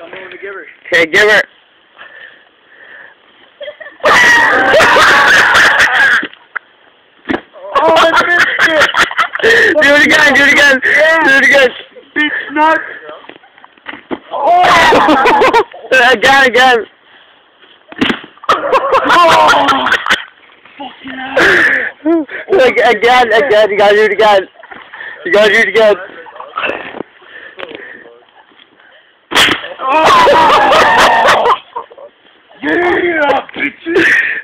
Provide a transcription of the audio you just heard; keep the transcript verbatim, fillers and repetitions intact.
Tell me when to give her. Okay, give her. Oh, I missed it! Do it again, do it again. Yeah. Do it again. Bitch nut! Oh! Again, again. Oh! Fucking hell! Like, again, again, you gotta do it again. You gotta do it again. Oh! Yeah, bitches!